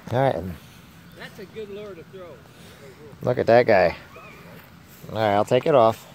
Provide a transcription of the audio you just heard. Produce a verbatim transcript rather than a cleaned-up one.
All right. That's a good lure to throw. Look at that guy. All right, I'll take it off.